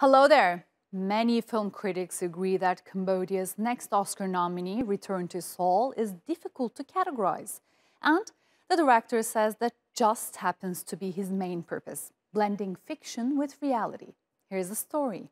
Hello there. Many film critics agree that Cambodia's next Oscar nominee, Return to Seoul, is difficult to categorize. And the director says that just happens to be his main purpose, blending fiction with reality. Here's the story.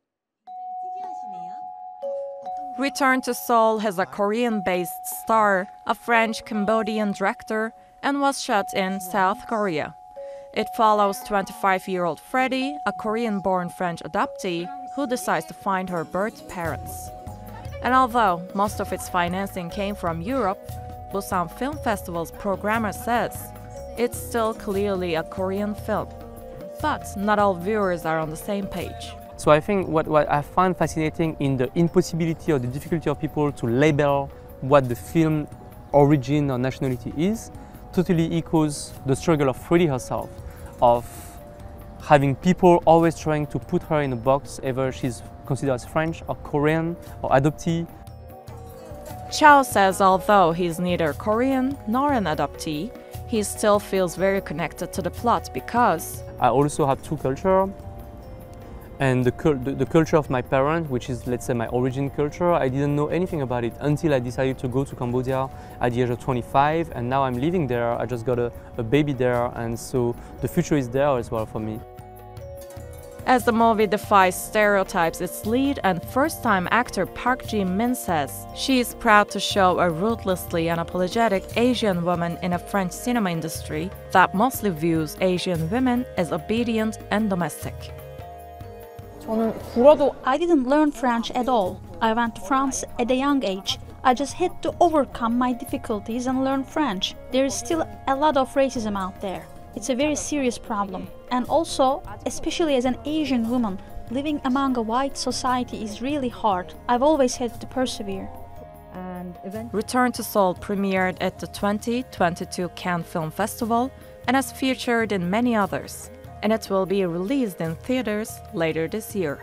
Return to Seoul has a Korean-based star, a French-Cambodian director, and was shot in South Korea. It follows 25-year-old Freddie, a Korean-born French adoptee, who decides to find her birth parents. And although most of its financing came from Europe, Busan Film Festival's programmer says it's still clearly a Korean film. But not all viewers are on the same page. So I think what I find fascinating in the impossibility or the difficulty of people to label what the film origin or nationality is totally echoes the struggle of Freddie herself, of having people always trying to put her in a box, either she's considered as French or Korean or adoptee. Chow says although he's neither Korean nor an adoptee, he still feels very connected to the plot because I also have two cultures. And the culture of my parents, which is, let's say, my origin culture, I didn't know anything about it until I decided to go to Cambodia at the age of 25, and now I'm living there. I just got a baby there, and so the future is there as well for me. As the movie defies stereotypes, its lead and first-time actor Park Ji-min says she is proud to show a ruthlessly unapologetic Asian woman in a French cinema industry that mostly views Asian women as obedient and domestic. I didn't learn French at all. I went to France at a young age. I just had to overcome my difficulties and learn French. There is still a lot of racism out there. It's a very serious problem. And also, especially as an Asian woman, living among a white society is really hard. I've always had to persevere. Return to Seoul premiered at the 2022 Cannes Film Festival and has featured in many others. And it will be released in theaters later this year.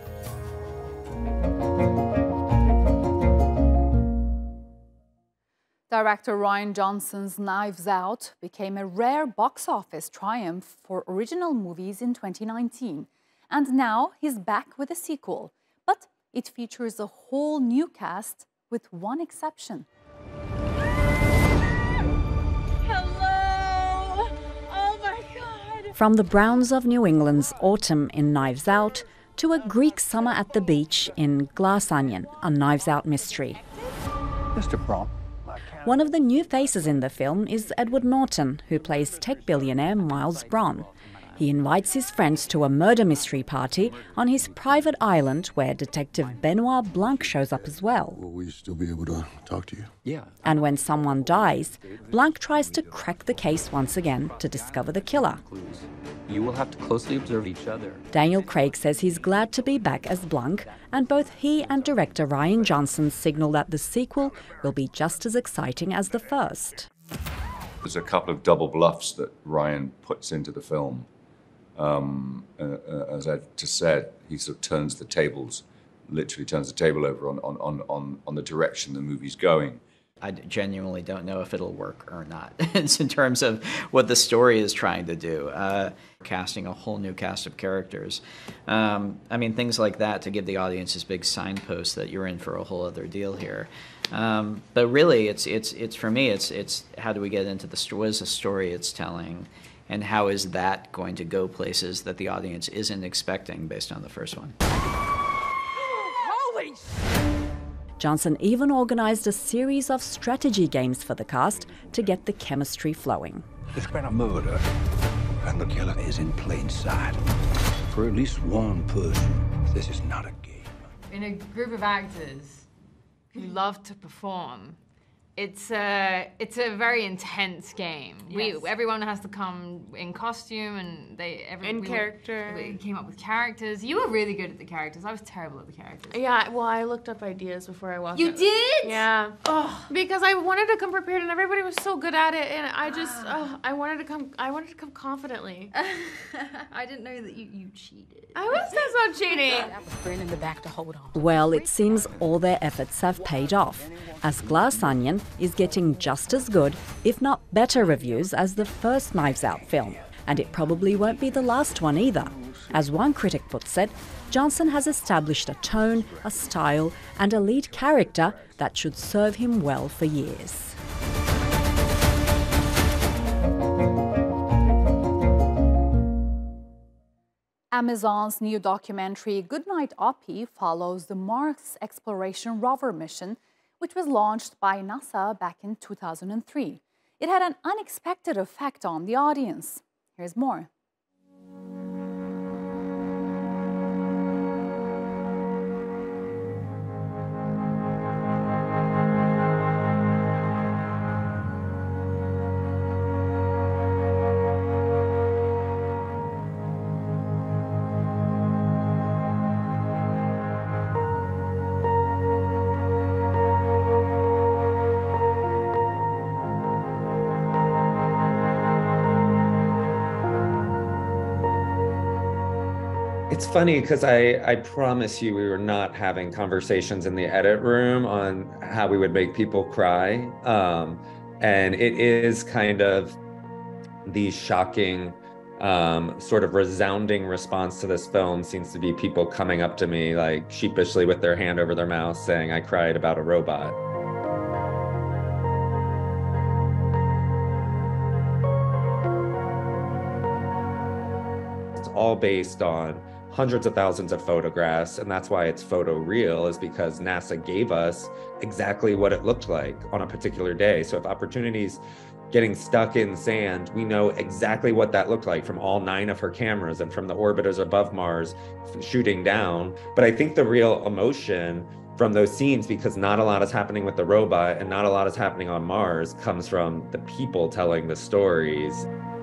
Director Rian Johnson's Knives Out became a rare box office triumph for original movies in 2019. And now he's back with a sequel. But it features a whole new cast with one exception. From the browns of New England's autumn in Knives Out to a Greek summer at the beach in Glass Onion, a Knives Out mystery. Mr. Braun. One of the new faces in the film is Edward Norton, who plays tech billionaire Miles Braun. He invites his friends to a murder mystery party on his private island where Detective Benoit Blanc shows up as well. Will we still be able to talk to you? Yeah. And when someone dies, Blanc tries to crack the case once again to discover the killer. You will have to closely observe each other. Daniel Craig says he's glad to be back as Blanc, and both he and director Rian Johnson signal that the sequel will be just as exciting as the first. There's a couple of double bluffs that Rian puts into the film. As I've just said, he sort of turns the tables, literally turns the table over on the direction the movie's going. I genuinely don't know if it'll work or not. It's in terms of what the story is trying to do. Casting a whole new cast of characters. I mean, things like that to give the audience this big signpost that you're in for a whole other deal here. But really, it's for me, it's how do we get into what is the story it's telling? And how is that going to go places that the audience isn't expecting based on the first one? Holy! Johnson even organized a series of strategy games for the cast to get the chemistry flowing. There's been a murder, and the killer is in plain sight. For at least one person, this is not a game. In a group of actors who love to perform, it's a very intense game. Yes. Everyone has to come in costume, and character. We came up with characters. You were really good at the characters. I was terrible at the characters. Yeah, well, I looked up ideas before I walked. You did? Yeah. Oh, because I wanted to come prepared, and everybody was so good at it, and I just I wanted to come confidently. I didn't know that you cheated. I was not cheating. That was Bryn in the back to hold on. Well, it seems all their efforts have paid off, as Glass Onion is getting just as good, if not better reviews as the first Knives Out film. And it probably won't be the last one either. As one critic puts it, Johnson has established a tone, a style, and a lead character that should serve him well for years. Amazon's new documentary Goodnight Oppie follows the Mars Exploration Rover mission, which was launched by NASA back in 2003. It had an unexpected effect on the audience. Here's more. It's funny because I promise you we were not having conversations in the edit room on how we would make people cry. And it is kind of the shocking, sort of resounding response to this film seems to be people coming up to me like sheepishly with their hand over their mouth saying, I cried about a robot. It's all based on hundreds of thousands of photographs, and that's why it's photoreal, is because NASA gave us exactly what it looked like on a particular day. So if Opportunity's getting stuck in sand, we know exactly what that looked like from all 9 of her cameras and from the orbiters above Mars shooting down. But I think the real emotion from those scenes, because not a lot is happening with the robot and not a lot is happening on Mars, comes from the people telling the stories.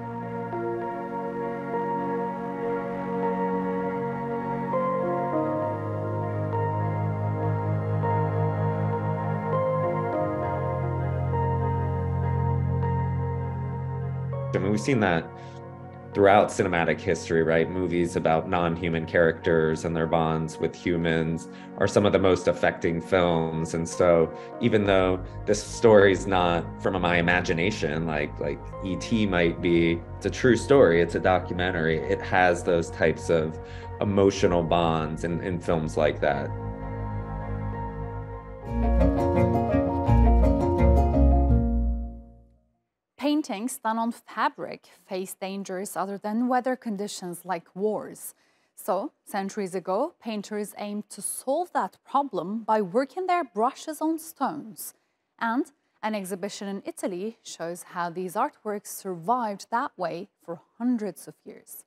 I mean, we've seen that throughout cinematic history, right? Movies about non-human characters and their bonds with humans are some of the most affecting films. And so even though this story's not from my imagination, like E.T. might be, it's a true story, it's a documentary, it has those types of emotional bonds in films like that. Paintings done on fabric face dangers other than weather conditions like wars. So, centuries ago, painters aimed to solve that problem by working their brushes on stones. And an exhibition in Italy shows how these artworks survived that way for hundreds of years.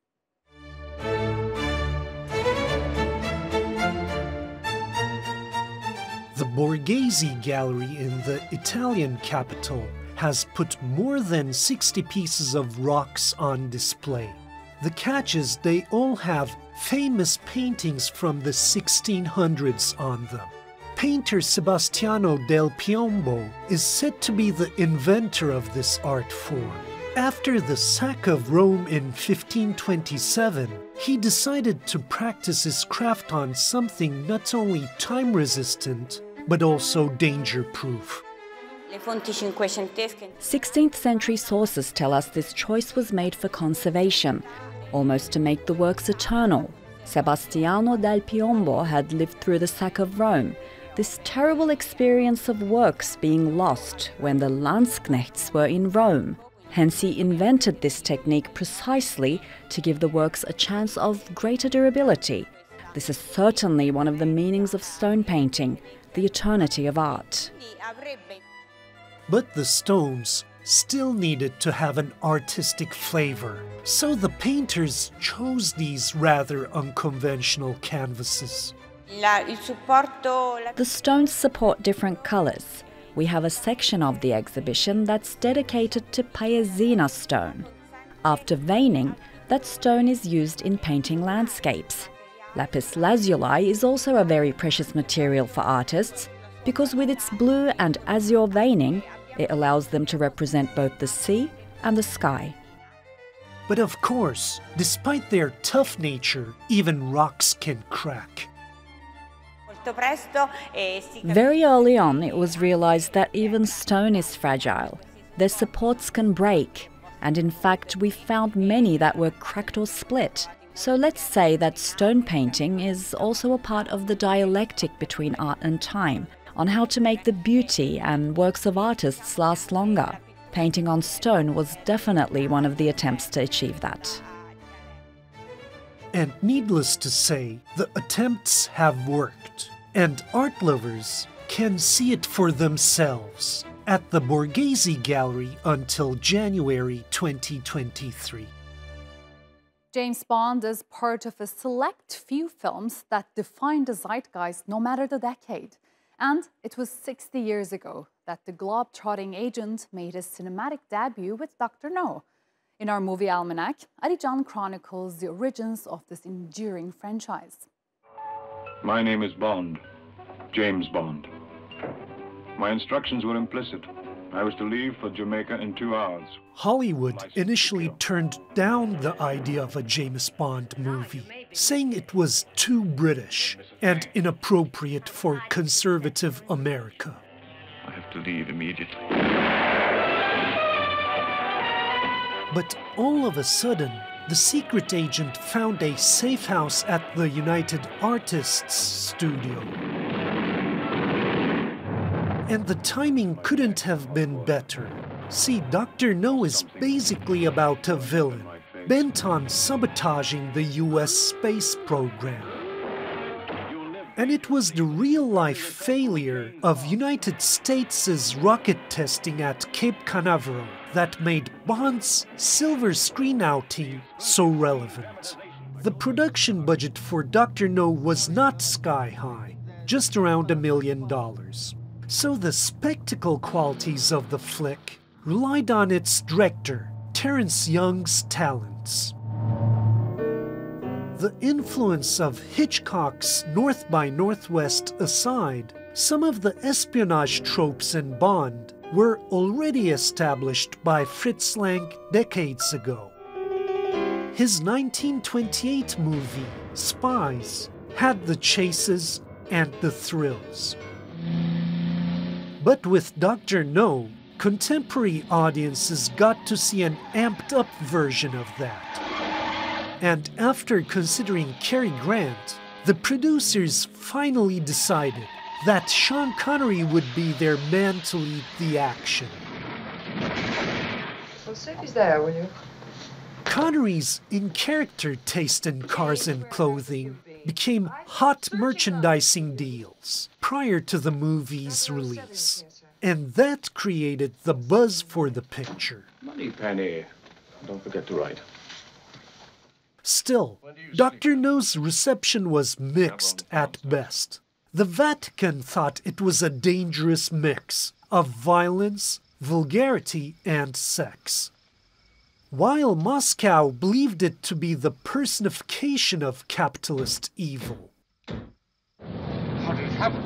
The Borghese Gallery in the Italian capital has put more than 60 pieces of rocks on display. The catch is they all have famous paintings from the 1600s on them. Painter Sebastiano del Piombo is said to be the inventor of this art form. After the sack of Rome in 1527, he decided to practice his craft on something not only time-resistant, but also danger-proof. 16th century sources tell us this choice was made for conservation, almost to make the works eternal. Sebastiano del Piombo had lived through the sack of Rome, this terrible experience of works being lost when the Landsknechts were in Rome. Hence he invented this technique precisely to give the works a chance of greater durability. This is certainly one of the meanings of stone painting, the eternity of art. But the stones still needed to have an artistic flavor, so the painters chose these rather unconventional canvases. The stones support different colors. We have a section of the exhibition that's dedicated to Paesina stone. After veining, that stone is used in painting landscapes. Lapis lazuli is also a very precious material for artists because with its blue and azure veining, it allows them to represent both the sea and the sky. But of course, despite their tough nature, even rocks can crack. Very early on, it was realized that even stone is fragile. Their supports can break, and in fact, we found many that were cracked or split. So let's say that stone painting is also a part of the dialectic between art and time, on how to make the beauty and works of artists last longer. Painting on stone was definitely one of the attempts to achieve that. And needless to say, the attempts have worked, and art lovers can see it for themselves at the Borghese Gallery until January 2023. James Bond is part of a select few films that define the zeitgeist no matter the decade. And it was 60 years ago that the globe-trotting agent made his cinematic debut with Dr. No. In our movie almanac, Alican chronicles the origins of this enduring franchise. My name is Bond, James Bond. My instructions were implicit. I was to leave for Jamaica in 2 hours. Hollywood initially turned down the idea of a James Bond movie, saying it was too British and inappropriate for conservative America. I have to leave immediately. But all of a sudden, the secret agent found a safe house at the United Artists studio. And the timing couldn't have been better. See, Dr. No is basically about a villain, bent on sabotaging the US space program. And it was the real-life failure of United States' rocket testing at Cape Canaveral that made Bond's silver screen outing so relevant. The production budget for Dr. No was not sky-high, just around $1 million. So the spectacle qualities of the flick relied on its director, Terence Young's talents. The influence of Hitchcock's North by Northwest aside, some of the espionage tropes in Bond were already established by Fritz Lang decades ago. His 1928 movie, Spies, had the chases and the thrills. But with Dr. No, contemporary audiences got to see an amped-up version of that. And after considering Cary Grant, the producers finally decided that Sean Connery would be their man to lead the action. Well, see if he's there, will you? Connery's in-character taste in cars and clothing became hot merchandising deals prior to the movie's release. And that created the buzz for the picture. Money, Penny. Don't forget to write. Still, Dr. No's reception was mixed at best. The Vatican thought it was a dangerous mix of violence, vulgarity, and sex, while Moscow believed it to be the personification of capitalist evil. How did it happen?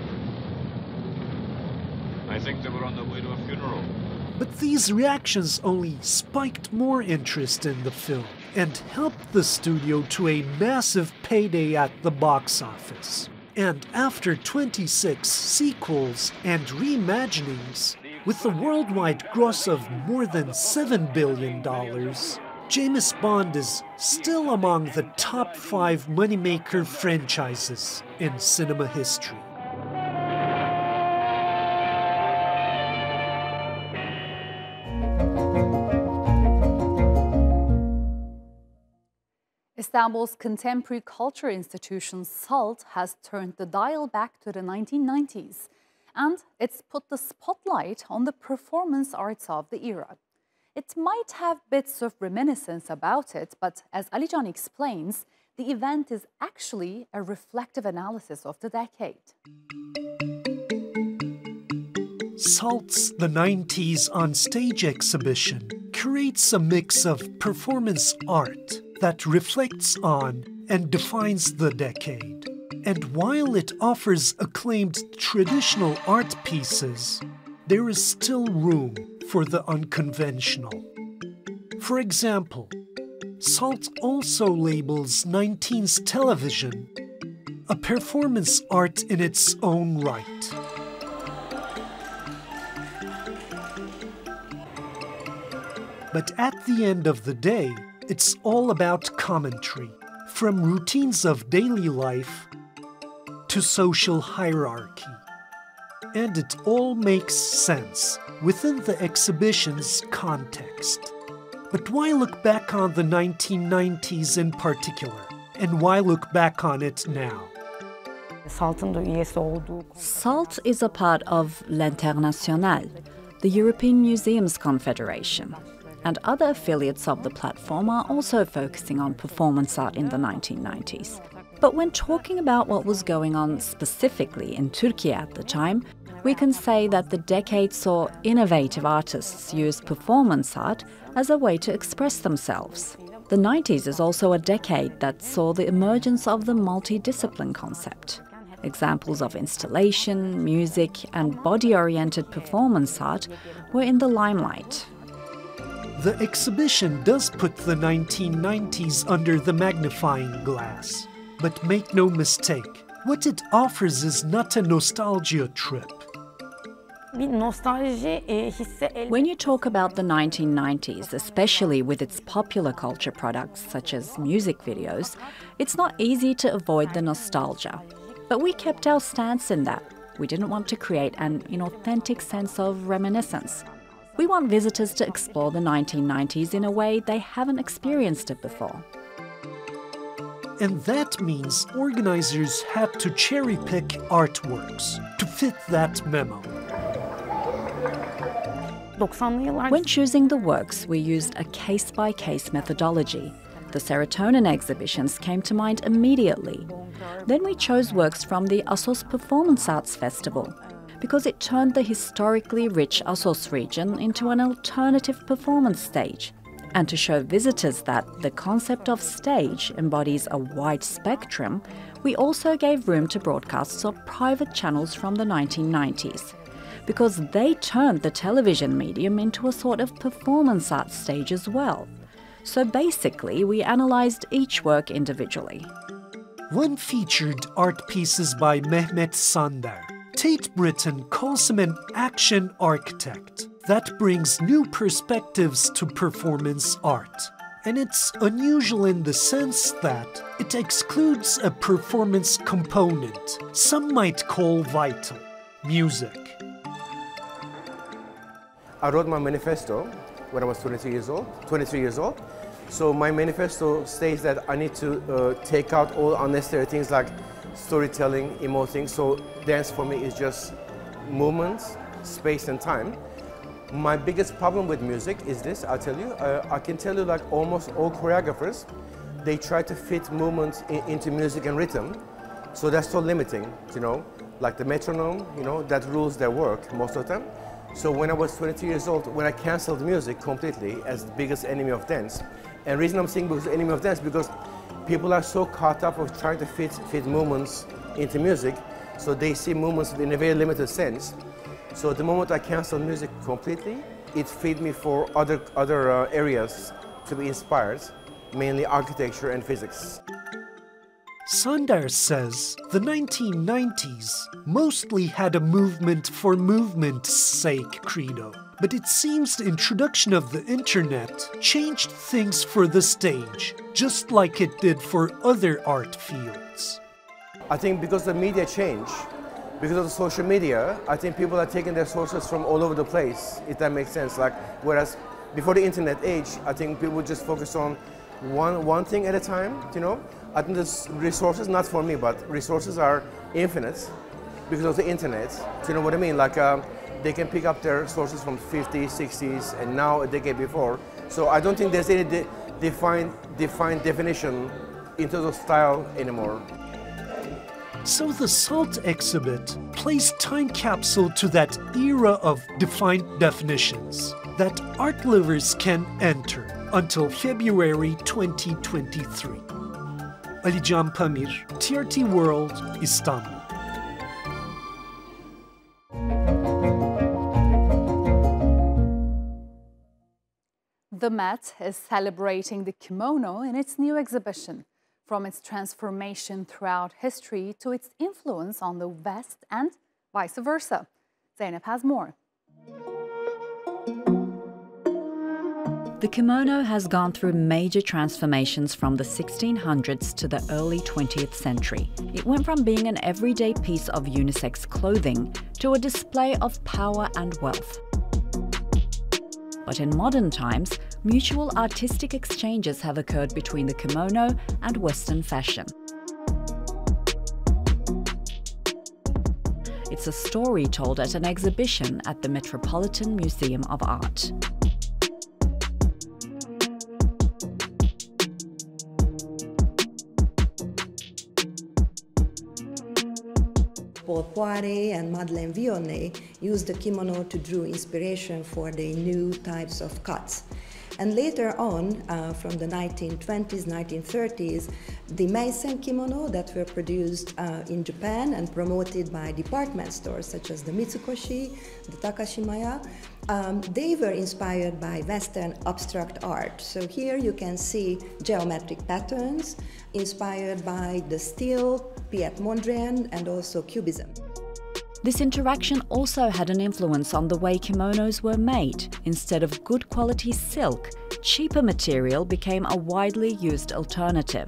I think they were on their way to a funeral. But these reactions only spiked more interest in the film and helped the studio to a massive payday at the box office. And after 26 sequels and reimaginings, with a worldwide gross of more than $7 billion, James Bond is still among the top 5 moneymaker franchises in cinema history. Istanbul's contemporary culture institution SALT has turned the dial back to the 1990s, and it's put the spotlight on the performance arts of the era. It might have bits of reminiscence about it, but as Alican explains, the event is actually a reflective analysis of the decade. SALT's The 90s on Stage exhibition curates a mix of performance art that reflects on and defines the decade. And while it offers acclaimed traditional art pieces, there is still room for the unconventional. For example, SALT also labels 19's television a performance art in its own right. But at the end of the day, it's all about commentary, from routines of daily life to social hierarchy. And it all makes sense within the exhibition's context. But why look back on the 1990s in particular? And why look back on it now? SALT is a part of L'Internationale, the European Museums Confederation, and other affiliates of the platform are also focusing on performance art in the 1990s. But when talking about what was going on specifically in Turkey at the time, we can say that the decade saw innovative artists use performance art as a way to express themselves. The 90s is also a decade that saw the emergence of the multidiscipline concept. Examples of installation, music, and body-oriented performance art were in the limelight. The exhibition does put the 1990s under the magnifying glass. But make no mistake, what it offers is not a nostalgia trip. When you talk about the 1990s, especially with its popular culture products such as music videos, it's not easy to avoid the nostalgia. But we kept our stance in that. We didn't want to create an inauthentic sense of reminiscence. We want visitors to explore the 1990s in a way they haven't experienced it before. And that means organizers had to cherry-pick artworks to fit that memo. When choosing the works, we used a case-by-case methodology. The serotonin exhibitions came to mind immediately. Then we chose works from the Assos Performance Arts Festival, because it turned the historically rich Assos region into an alternative performance stage. And to show visitors that the concept of stage embodies a wide spectrum, we also gave room to broadcasts of private channels from the 1990s, because they turned the television medium into a sort of performance art stage as well. So basically, we analysed each work individually. One featured art pieces by Mehmet Sandar. Tate Britain calls him an action architect that brings new perspectives to performance art. And it's unusual in the sense that it excludes a performance component some might call vital: music. I wrote my manifesto when I was 23 years old. So my manifesto states that I need to take out all unnecessary things like storytelling, emoting. So dance for me is just movement, space and time. My biggest problem with music is this, I'll tell you. I can tell you, like almost all choreographers, they try to fit movement into music and rhythm. So that's so limiting, you know, like the metronome, you know, that rules their work most of the time. So when I was 22 years old, when I canceled music completely as the biggest enemy of dance, and the reason I'm saying because enemy of dance, because people are so caught up of trying to fit movements into music, so they see movements in a very limited sense. So the moment I canceled music completely, it freed me for other areas to be inspired, mainly architecture and physics. Sandar says the 1990s mostly had a movement for movement's sake credo, but it seems the introduction of the internet changed things for the stage, just like it did for other art fields. I think because the media changed, because of the social media, I think people are taking their sources from all over the place, if that makes sense. Like, whereas before the internet age, I think people would just focus on one thing at a time, you know. I think the resources, not for me, but resources are infinite because of the internet. Do you know what I mean? Like, they can pick up their sources from 50s, 60s, and now a decade before. So I don't think there's any defined definition in terms of style anymore. So the SALT exhibit plays time capsule to that era of defined definitions that art lovers can enter until February 2023. Alican Pamir, TRT World, Istanbul. The Met is celebrating the kimono in its new exhibition, from its transformation throughout history to its influence on the West and vice versa. Zeynep has more. The kimono has gone through major transformations from the 1600s to the early 20th century. It went from being an everyday piece of unisex clothing to a display of power and wealth. But in modern times, mutual artistic exchanges have occurred between the kimono and Western fashion. It's a story told at an exhibition at the Metropolitan Museum of Art. Paul Poiret and Madeleine Vionnet used the kimono to draw inspiration for their new types of cuts. And later on, from the 1920s, 1930s, the Meisen kimono that were produced in Japan and promoted by department stores such as the Mitsukoshi, the Takashimaya, they were inspired by Western abstract art. So here you can see geometric patterns inspired by the style, Piet Mondrian, and also Cubism. This interaction also had an influence on the way kimonos were made. Instead of good quality silk, cheaper material became a widely used alternative.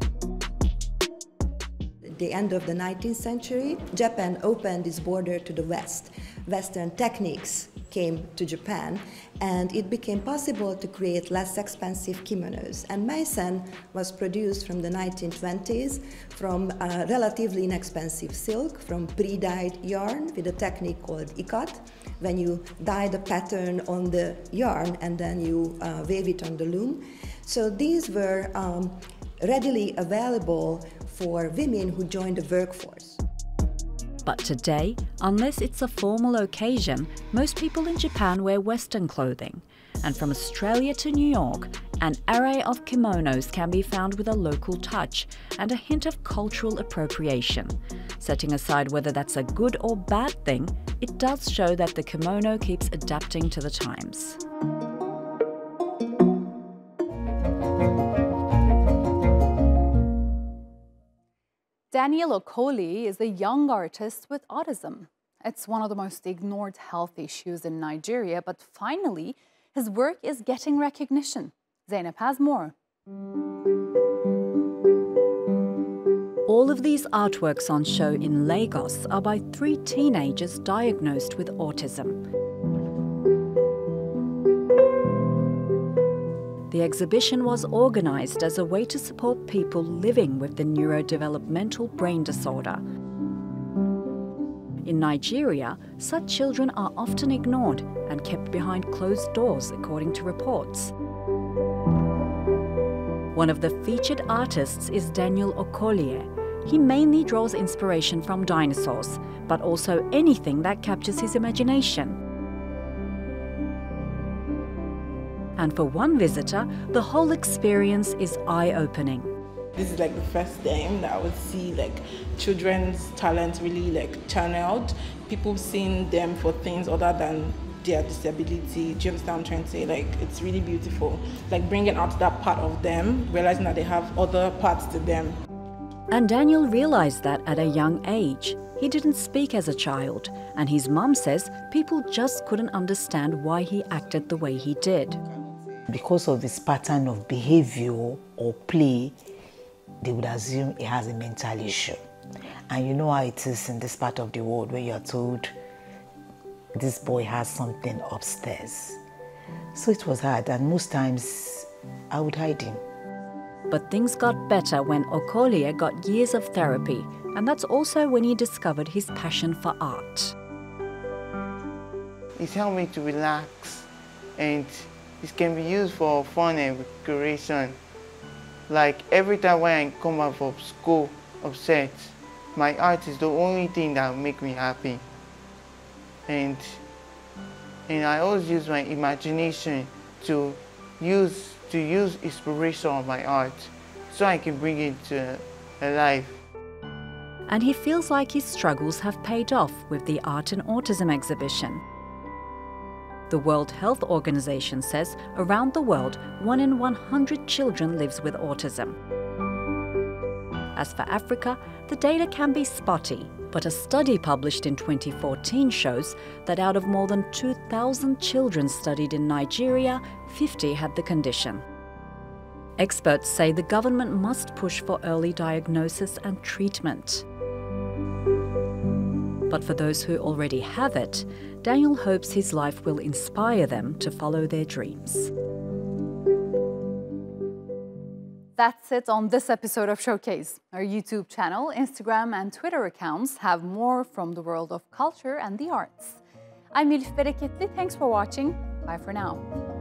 At the end of the 19th century, Japan opened its border to the West. Western techniques came to Japan, and it became possible to create less expensive kimonos. And Meisen was produced from the 1920s from relatively inexpensive silk, from pre-dyed yarn with a technique called ikat, when you dye the pattern on the yarn and then you wave it on the loom. So these were readily available for women who joined the workforce. But today, unless it's a formal occasion, most people in Japan wear Western clothing. And from Australia to New York, an array of kimonos can be found with a local touch and a hint of cultural appropriation. Setting aside whether that's a good or bad thing, it does show that the kimono keeps adapting to the times. Daniel Okoli is a young artist with autism. It's one of the most ignored health issues in Nigeria, but finally, his work is getting recognition. Zainab has more. All of these artworks on show in Lagos are by 3 teenagers diagnosed with autism. The exhibition was organized as a way to support people living with the neurodevelopmental brain disorder. In Nigeria, such children are often ignored and kept behind closed doors, according to reports. One of the featured artists is Daniel Okolie. He mainly draws inspiration from dinosaurs, but also anything that captures his imagination. And for one visitor, the whole experience is eye-opening. This is like the first time that I would see like children's talent really like channeled, people seeing them for things other than their disability. Do you understand what I'm trying to say? Like, it's really beautiful. Like bringing out that part of them, realizing that they have other parts to them. And Daniel realized that at a young age. He didn't speak as a child, and his mum says people just couldn't understand why he acted the way he did. Because of this pattern of behavior or play, they would assume he has a mental issue. And you know how it is in this part of the world where you're told this boy has something upstairs. So it was hard, and most times I would hide him. But things got better when Okolie got years of therapy, and that's also when he discovered his passion for art. It helped me to relax, and it can be used for fun and recreation. Like every time when I come out from school upset, my art is the only thing that will make me happy. And I always use my imagination to use inspiration on my art so I can bring it to life. And he feels like his struggles have paid off with the Art and Autism exhibition. The World Health Organization says around the world, 1 in 100 children lives with autism. As for Africa, the data can be spotty, but a study published in 2014 shows that out of more than 2,000 children studied in Nigeria, 50 had the condition. Experts say the government must push for early diagnosis and treatment. But for those who already have it, Daniel hopes his life will inspire them to follow their dreams. That's it on this episode of Showcase. Our YouTube channel, Instagram and Twitter accounts have more from the world of culture and the arts. I'm Elif Bereketli. Thanks for watching. Bye for now.